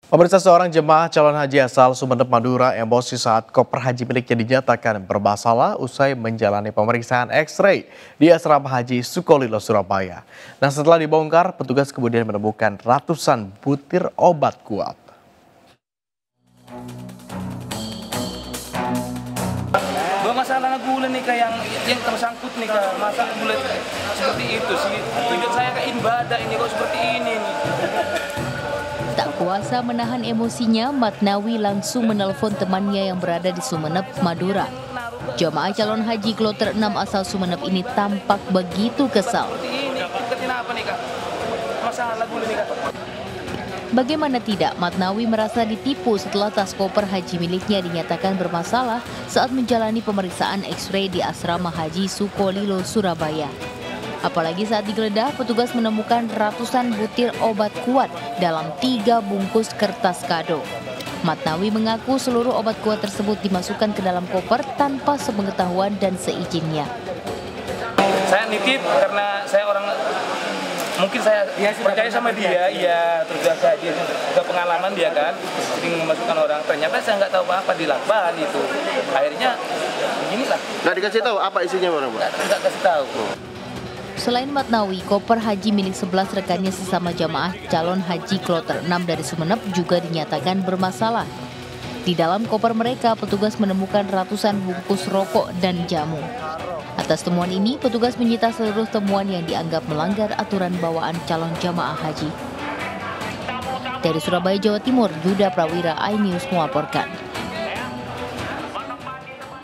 Pemirsa, seorang jemaah calon haji asal Sumeneb, Madura emosi saat koper haji miliknya dinyatakan bermasalah usai menjalani pemeriksaan X-ray di asrama haji Sukolilo, Surabaya. Nah, setelah dibongkar, petugas kemudian menemukan ratusan butir obat kuat. Masalah gula nih yang tersangkut nih kak, masa gula seperti itu sih. Tujuan saya ke ibadah ini kok seperti ini nih. Tak kuasa menahan emosinya, Matnawi langsung menelpon temannya yang berada di Sumeneb, Madura. Jemaah calon haji kloter 6 asal Sumeneb ini tampak begitu kesal. Bagaimana tidak, Matnawi merasa ditipu setelah tas koper haji miliknya dinyatakan bermasalah saat menjalani pemeriksaan X-ray di asrama haji Sukolilo, Surabaya. Apalagi saat digeledah, petugas menemukan ratusan butir obat kuat dalam 3 bungkus kertas kado. Matnawi mengaku seluruh obat kuat tersebut dimasukkan ke dalam koper tanpa sepengetahuan dan seizinnya. Saya nitip karena saya orang, mungkin saya percaya sama dia, iya, terus juga pengalaman dia kan, sering memasukkan orang. Ternyata saya nggak tahu apa di lakban itu. Akhirnya beginilah. Nggak dikasih tahu apa isinya, Bang? Nggak kasih tahu. Selain Matnawi, koper haji milik 11 rekannya sesama jamaah calon haji kloter 6 dari Sumeneb juga dinyatakan bermasalah. Di dalam koper mereka, petugas menemukan ratusan bungkus rokok dan jamu. Atas temuan ini, petugas menyita seluruh temuan yang dianggap melanggar aturan bawaan calon jamaah haji. Dari Surabaya, Jawa Timur, Yuda Prawira, iNews melaporkan.